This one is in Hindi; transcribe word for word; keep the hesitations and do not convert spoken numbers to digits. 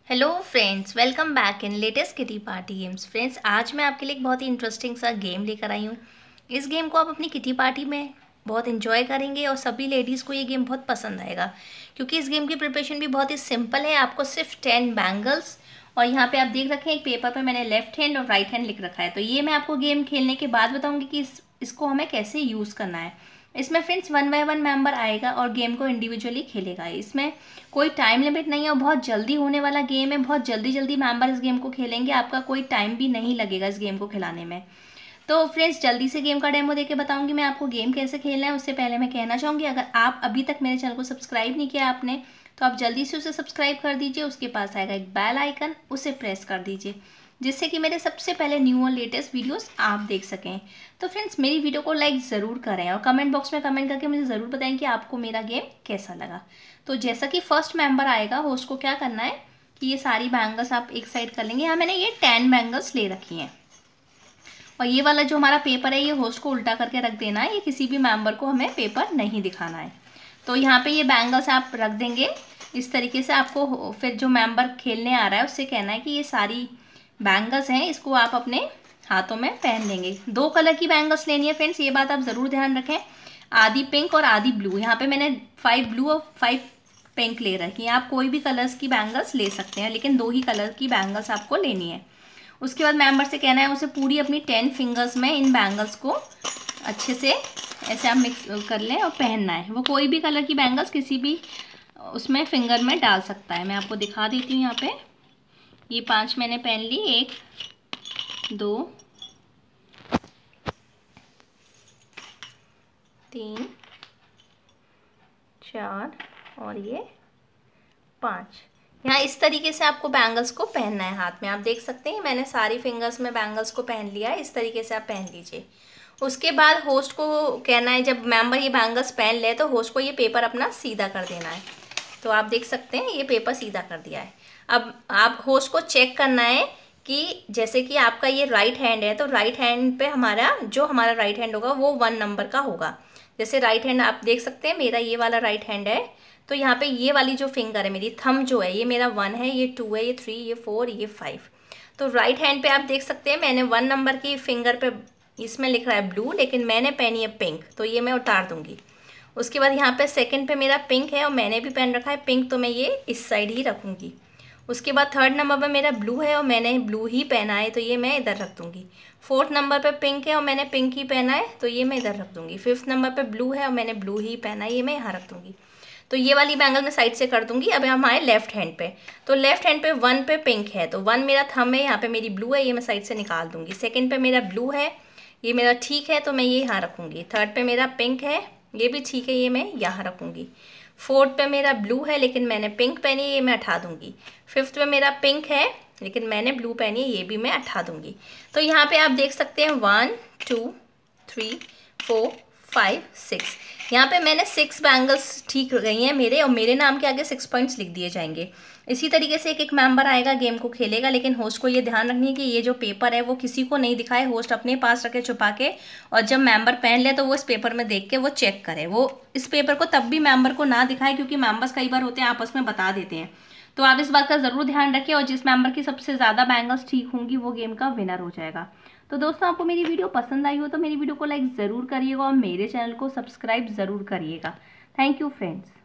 Hello friends, welcome back in latest kitty party games. Friends, आज मैं आपके लिए एक बहुत ही इंटरेस्टिंग सा गेम लेकर आई हूँ। इस गेम को आप अपनी किटी पार्टी में बहुत इंजॉय करेंगे और सभी लेडीज़ को ये गेम बहुत पसंद आएगा, क्योंकि इस गेम की प्रिपरेशन भी बहुत ही सिंपल है। आपको सिर्फ टेन बैंगल्स और यहाँ पे आप देख रखे हैं एक पेपर पे मैंने लेफ्ट हैंड और राइट हैंड लिख रखा है। तो ये मैं आपको गेम खेलने के बाद बताऊँगी कि इस, इसको हमें कैसे यूज़ करना है। इसमें friends one by one member आएगा और गेम को इंडिविजुअली खेलेगा। इसमें कोई टाइम लिमिट नहीं है और बहुत जल्दी होने वाला गेम है। बहुत जल्दी जल्दी मेंबर इस गेम को खेलेंगे, आपका कोई टाइम भी नहीं लगेगा इस गेम को खिलाने में। तो फ्रेंड्स, जल्दी से गेम का डेमो देके बताऊंगी मैं आपको गेम कैसे खेलना है। उससे पहले मैं कहना चाहूँगी, अगर आप अभी तक मेरे चैनल को सब्सक्राइब नहीं किया आपने, तो आप जल्दी से उसे सब्सक्राइब कर दीजिए। उसके पास आएगा एक बेल आइकन, उसे प्रेस कर दीजिए, जिससे कि मेरे सबसे पहले न्यू और लेटेस्ट वीडियोस आप देख सकें। तो फ्रेंड्स, मेरी वीडियो को लाइक ज़रूर करें और कमेंट बॉक्स में कमेंट करके मुझे ज़रूर बताएं कि आपको मेरा गेम कैसा लगा। तो जैसा कि फर्स्ट मेंबर आएगा, होस्ट को क्या करना है कि ये सारी बैंगल्स आप एक साइड कर लेंगे। यहाँ मैंने ये टेन बैंगल्स ले रखी हैं और ये वाला जो हमारा पेपर है ये होस्ट को उल्टा करके रख देना है। ये किसी भी मेंबर को हमें पेपर नहीं दिखाना है। तो यहाँ पे ये बैंगल्स आप रख देंगे इस तरीके से। आपको फिर जो मेंबर खेलने आ रहा है उससे कहना है कि ये सारी बैंगल्स हैं, इसको आप अपने हाथों में पहन लेंगे। दो कलर की बैंगल्स लेनी है फ्रेंड्स, ये बात आप ज़रूर ध्यान रखें। आधी पिंक और आधी ब्लू। यहाँ पे मैंने फाइव ब्लू और फाइव पिंक ले रखी है। आप कोई भी कलर्स की बैंगल्स ले सकते हैं, लेकिन दो ही कलर की बैंगल्स आपको लेनी है। उसके बाद मेंबर से कहना है उसे पूरी अपनी टेन फिंगर्स में इन बैंगल्स को अच्छे से ऐसे आप मिक्स कर लें और पहनना है। वो कोई भी कलर की बैंगल्स किसी भी उसमें फिंगर में डाल सकता है। मैं आपको दिखा देती हूँ। यहाँ पे ये पांच मैंने पहन ली, एक दो तीन चार और ये पाँच। यहाँ इस तरीके से आपको बैंगल्स को पहनना है हाथ में। आप देख सकते हैं मैंने सारी फिंगर्स में बैंगल्स को पहन लिया है। इस तरीके से आप पहन लीजिए। उसके बाद होस्ट को कहना है, जब मेंबर ये बैंगल्स पहन ले तो होस्ट को ये पेपर अपना सीधा कर देना है। तो आप देख सकते हैं ये पेपर सीधा कर दिया है। अब आप होस्ट को चेक करना है कि जैसे कि आपका ये राइट हैंड है, तो राइट हैंड पे हमारा जो हमारा राइट हैंड होगा वो वन नंबर का होगा। जैसे राइट हैंड आप देख सकते हैं मेरा ये वाला राइट हैंड है, तो यहाँ पे ये वाली जो फिंगर है मेरी थंब जो है ये मेरा वन है, ये टू है, ये थ्री, ये फोर, ये फाइव। तो राइट हैंड पे आप देख सकते हैं मैंने वन नंबर की फिंगर पे इसमें लिख रहा है ब्लू, लेकिन मैंने पहनी है पिंक, तो ये मैं उतार दूंगी। उसके बाद यहाँ पे सेकंड पे मेरा पिंक है और मैंने भी पहन रखा है पिंक, तो मैं ये इस साइड ही रखूँगी। उसके बाद थर्ड नंबर पे मेरा ब्लू है और मैंने ब्लू ही पहना है, तो ये मैं इधर रख दूँगी। फोर्थ नंबर पे पिंक है और मैंने पिंक ही पहना है, तो ये मैं इधर रख दूँगी। फिफ्थ नंबर पे ब्लू है और मैंने ब्लू ही पहना है, ये मैं यहाँ रख दूँगी। तो ये वाली बैंगल मैं साइड से कर दूँगी। अब हम आए लेफ्ट हैंड पे, तो लेफ्ट हैंड पे वन पे पिंक है, तो वन मेरा थंब है, यहाँ पे मेरी ब्लू है, ये मैं साइड से निकाल दूँगी। सेकेंड पे मेरा ब्लू है, ये मेरा ठीक है, तो मैं ये यहाँ रखूँगी। थर्ड पे मेरा पिंक है, ये भी ठीक है, ये मैं यहाँ रखूँगी। फोर्थ पे मेरा ब्लू है लेकिन मैंने पिंक पहनी है, ये मैं उठा दूँगी। फिफ्थ पे मेरा पिंक है लेकिन मैंने ब्लू पहनी है, ये भी मैं उठा दूँगी। तो यहाँ पे आप देख सकते हैं one two three four five six. यहाँ पे मैंने सिक्स बैंगल्स ठीक गई हैं मेरे, और मेरे नाम के आगे सिक्स पॉइंट्स लिख दिए जाएंगे। इसी तरीके से एक एक मेंबर आएगा गेम को खेलेगा, लेकिन होस्ट को ये ध्यान रखनी है कि ये जो पेपर है वो किसी को नहीं दिखाए। होस्ट अपने पास रखे छुपा के, और जब मेंबर पहन ले तो वो इस पेपर में देख के वो चेक करे। वो इस पेपर को तब भी मेंबर को ना दिखाए, क्योंकि मेंबर्स कई बार होते हैं आपस में बता देते हैं। तो आप इस बात का ज़रूर ध्यान रखें, और जिस मेंबर की सबसे ज़्यादा बैंगल्स ठीक होंगी वो गेम का विनर हो जाएगा। तो दोस्तों, आपको मेरी वीडियो पसंद आई हो तो मेरी वीडियो को लाइक ज़रूर करिएगा और मेरे चैनल को सब्सक्राइब ज़रूर करिएगा। Thank you friends.